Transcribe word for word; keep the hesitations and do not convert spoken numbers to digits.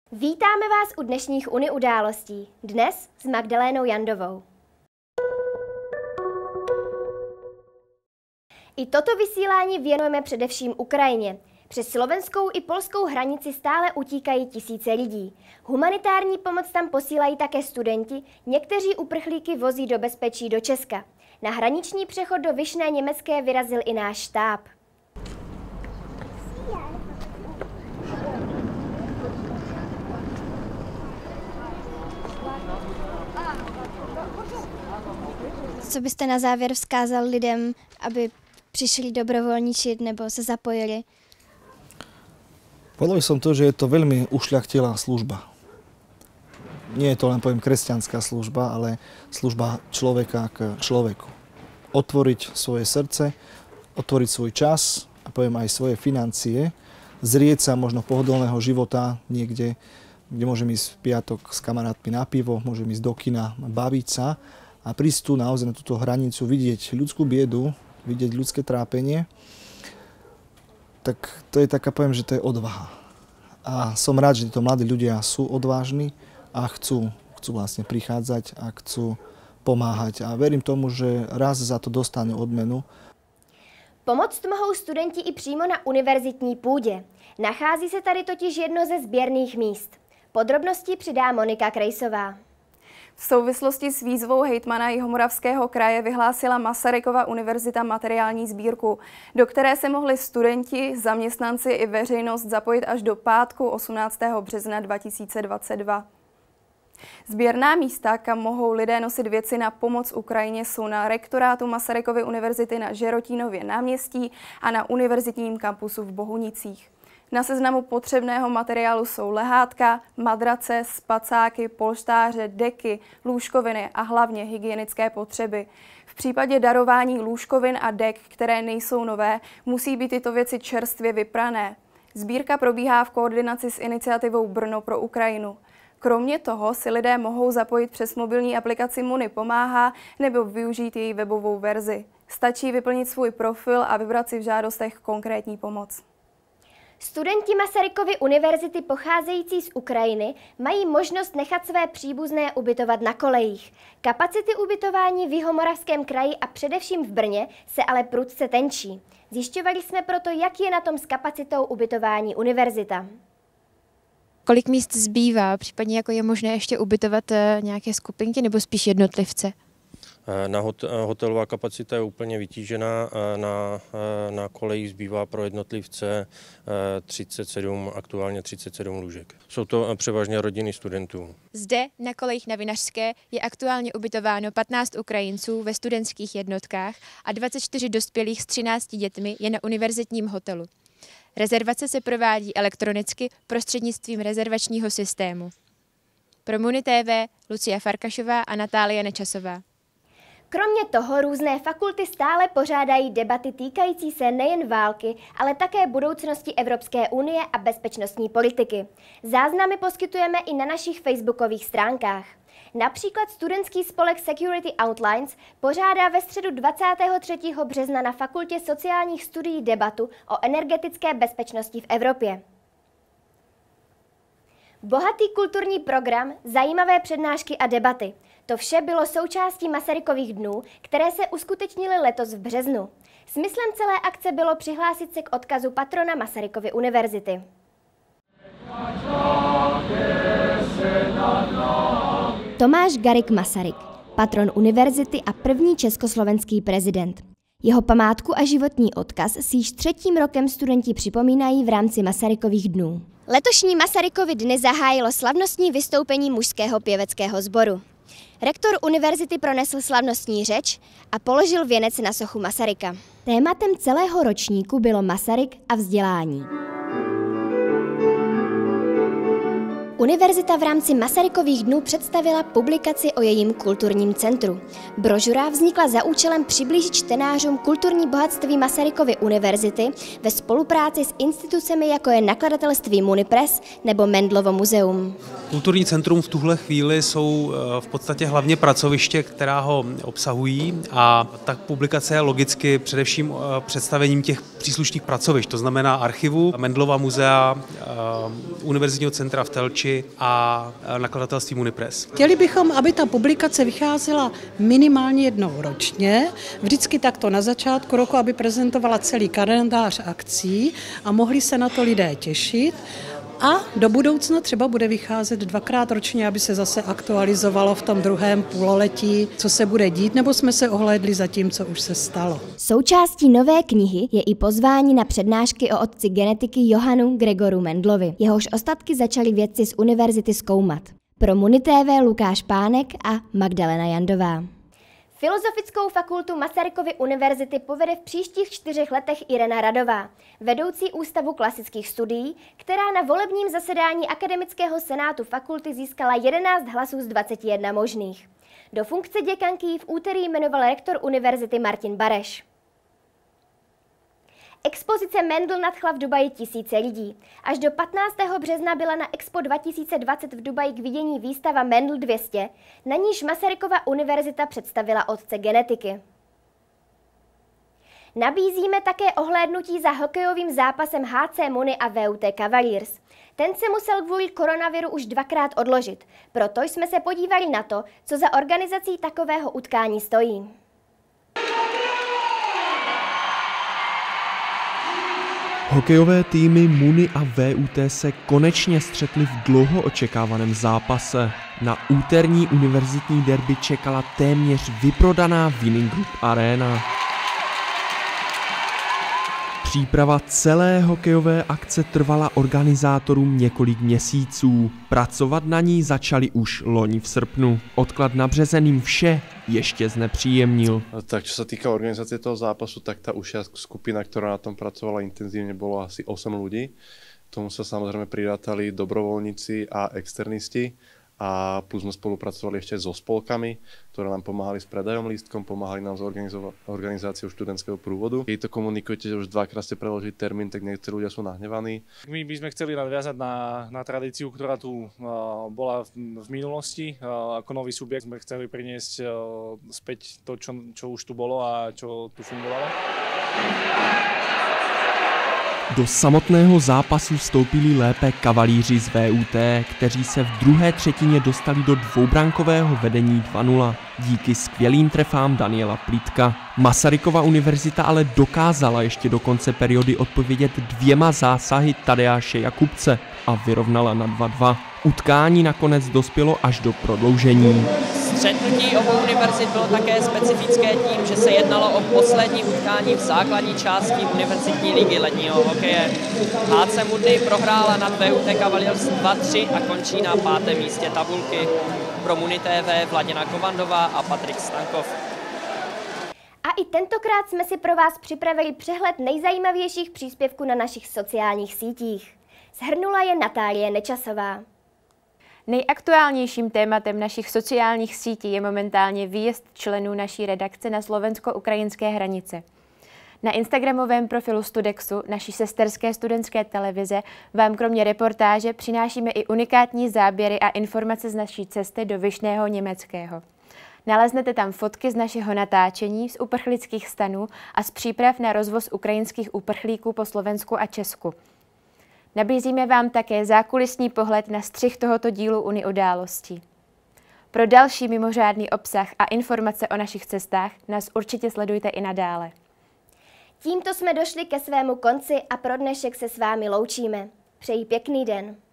Vítáme vás u dnešních Uni událostí. Dnes s Magdalénou Jandovou. I toto vysílání věnujeme především Ukrajině. Přes slovenskou i polskou hranici stále utíkají tisíce lidí. Humanitární pomoc tam posílají také studenti, někteří uprchlíky vozí do bezpečí do Česka. Na hraniční přechod do Vyšné Německé vyrazil i náš štáb. Co byste na závěr vzkázal lidem, aby přišli dobrovolničit nebo se zapojili? Povedal som to, že je to veľmi ušľachtilá služba. Nie je to len, poviem, kresťanská služba, ale služba človeka k človeku. Otvoriť svoje srdce, otvoriť svoj čas a poviem aj svoje financie, zrieť sa možno pohodlného života niekde, kde môžem ísť v piatok s kamarátmi na pivo, môžem ísť do kina, baviť sa a prísť tu naozaj na túto hranicu, vidieť ľudskú biedu, vidieť ľudské trápenie, tak to je taká, poviem, že to je odvaha. A som rád, že títo mladí ľudia sú odvážni a chcú, chcú vlastne prichádzať a chcú pomáhať. A verím tomu, že raz za to dostanú odmenu. Pomoct mohou studenti i přímo na univerzitní půdě. Nachází se tady totiž jedno ze sběrných míst. Podrobnosti přidá Monika Krejsová. V souvislosti s výzvou hejtmana Jihomoravského kraje vyhlásila Masarykova univerzita materiální sbírku, do které se mohli studenti, zaměstnanci i veřejnost zapojit až do pátku osmnáctého března dva tisíce dvacet dva. Sběrná místa, kam mohou lidé nosit věci na pomoc Ukrajině, jsou na rektorátu Masarykovy univerzity na Žerotínově náměstí a na univerzitním kampusu v Bohunicích. Na seznamu potřebného materiálu jsou lehátka, madrace, spacáky, polštáře, deky, lůžkoviny a hlavně hygienické potřeby. V případě darování lůžkovin a dek, které nejsou nové, musí být tyto věci čerstvě vyprané. Sbírka probíhá v koordinaci s iniciativou Brno pro Ukrajinu. Kromě toho si lidé mohou zapojit přes mobilní aplikaci Muni pomáhá nebo využít její webovou verzi. Stačí vyplnit svůj profil a vybrat si v žádostech konkrétní pomoc. Studenti Masarykovy univerzity pocházející z Ukrajiny mají možnost nechat své příbuzné ubytovat na kolejích. Kapacity ubytování v Jihomoravském kraji a především v Brně se ale prudce tenčí. Zjišťovali jsme proto, jak je na tom s kapacitou ubytování univerzita. Kolik míst zbývá, případně jako je možné ještě ubytovat nějaké skupinky nebo spíš jednotlivce? Na hotelová kapacita je úplně vytížená, na, na kolejích zbývá pro jednotlivce třicet sedm, aktuálně třicet sedm lůžek. Jsou to převážně rodiny studentů. Zde na kolejích na Vinařské je aktuálně ubytováno patnáct Ukrajinců ve studentských jednotkách a dvacet čtyři dospělých s třinácti dětmi je na univerzitním hotelu. Rezervace se provádí elektronicky prostřednictvím rezervačního systému. Pro Muni T V Lucia Farkašová a Natálie Nečasová. Kromě toho různé fakulty stále pořádají debaty týkající se nejen války, ale také budoucnosti Evropské unie a bezpečnostní politiky. Záznamy poskytujeme i na našich facebookových stránkách. Například studentský spolek Security Outlines pořádá ve středu dvacátého třetího března na Fakultě sociálních studií debatu o energetické bezpečnosti v Evropě. Bohatý kulturní program, zajímavé přednášky a debaty. To vše bylo součástí Masarykových dnů, které se uskutečnily letos v březnu. Smyslem celé akce bylo přihlásit se k odkazu patrona Masarykovy univerzity. Tomáš Garrigue Masaryk, patron univerzity a první československý prezident. Jeho památku a životní odkaz si již třetím rokem studenti připomínají v rámci Masarykových dnů. Letošní Masarykovy dny zahájilo slavnostní vystoupení mužského pěveckého sboru. Rektor univerzity pronesl slavnostní řeč a položil věnec na sochu Masaryka. Tématem celého ročníku bylo Masaryk a vzdělání. Univerzita v rámci Masarykových dnů představila publikaci o jejím kulturním centru. Brožura vznikla za účelem přiblížit čtenářům kulturní bohatství Masarykovy univerzity ve spolupráci s institucemi, jako je nakladatelství Munipress nebo Mendlovo muzeum. Kulturní centrum v tuhle chvíli jsou v podstatě hlavně pracoviště, která ho obsahují, a tak publikace je logicky především představením těch příslušných pracovišť, to znamená archivu, Mendlova muzea, Univerzitního centra v Telči Píši a nakladatelstvím Unipress. Chtěli bychom, aby ta publikace vycházela minimálně jednou ročně, vždycky takto na začátku roku, aby prezentovala celý kalendář akcí a mohli se na to lidé těšit. A do budoucna třeba bude vycházet dvakrát ročně, aby se zase aktualizovalo v tom druhém půlletí, co se bude dít, nebo jsme se ohlédli za tím, co už se stalo. Součástí nové knihy je i pozvání na přednášky o otci genetiky Johanu Gregoru Mendlovi. Jehož ostatky začali vědci z univerzity zkoumat. Pro Muni T V Lukáš Pánek a Magdalena Jandová. Filozofickou fakultu Masarykovy univerzity povede v příštích čtyřech letech Irena Radová, vedoucí Ústavu klasických studií, která na volebním zasedání akademického senátu fakulty získala jedenáct hlasů z dvaceti jednoho možných. Do funkce děkanky ji v úterý jmenoval rektor univerzity Martin Bareš. Expozice Mendl nadchla v Dubaji tisíce lidí. Až do patnáctého března byla na Expo dva tisíce dvacet v Dubaji k vidění výstava Mendl dvě stě, na níž Masarykova univerzita představila otce genetiky. Nabízíme také ohlédnutí za hokejovým zápasem H C Muni a V U T Cavaliers. Ten se musel kvůli koronaviru už dvakrát odložit, proto jsme se podívali na to, co za organizací takového utkání stojí. Hokejové týmy Muni a V U T se konečně střetly v dlouho očekávaném zápase. Na úterní univerzitní derby čekala téměř vyprodaná Winning Group Arena. Příprava celé hokejové akce trvala organizátorům několik měsíců. Pracovat na ní začali už loni v srpnu. Odklad na březen jim vše ještě znepříjemnil. Tak čo sa týka organizácie toho zápasu, tak tá užšia skupina, ktorá na tom pracovala intenzívne, bolo asi osem ľudí. K tomu sa samozrejme prirátali dobrovoľníci a externisti. A plus sme spolupracovali ešte so spolkami, ktoré nám pomáhali s predajom lístkom, pomáhali nám s organizáciou študentského prúvodu. Keď to komunikujete, že už dvakrát ste predložili termín, tak niektorí ľudia sú nahnevaní. My by sme chceli nadviazať na, na tradíciu, ktorá tu uh, bola v, v minulosti. Uh, ako nový subjekt sme chceli priniesť uh, späť to, čo, čo už tu bolo a čo tu fungovalo. Do samotného zápasu vstoupili lépe kavalíři z V U T, kteří se v druhé třetině dostali do dvoubrankového vedení dva nula díky skvělým trefám Daniela Plítka. Masarykova univerzita ale dokázala ještě do konce periody odpovědět dvěma zásahy Tadeáše Jakubce a vyrovnala na dva dva. Utkání nakonec dospělo až do prodloužení. Střetnutí obou univerzit bylo také specifické tím, že se jednalo o poslední utkání v základní části univerzitní ligy ledního hokeje. H C Muni prohrála nad V U T Cavaliers dva tři a končí na pátém místě tabulky. Pro Muni T V Vladina Kovandová a Patrik Stankov. A i tentokrát jsme si pro vás připravili přehled nejzajímavějších příspěvků na našich sociálních sítích. Shrnula je Natálie Nečasová. Nejaktuálnějším tématem našich sociálních sítí je momentálně výjezd členů naší redakce na slovensko-ukrajinské hranice. Na instagramovém profilu Studexu, naší sesterské studentské televize, vám kromě reportáže přinášíme i unikátní záběry a informace z naší cesty do Vyšného Německého. Naleznete tam fotky z našeho natáčení, z uprchlických stanů a z příprav na rozvoz ukrajinských uprchlíků po Slovensku a Česku. Nabízíme vám také zákulisní pohled na střih tohoto dílu Uni událostí. Pro další mimořádný obsah a informace o našich cestách nás určitě sledujte i nadále. Tímto jsme došli ke svému konci a pro dnešek se s vámi loučíme. Přeji pěkný den.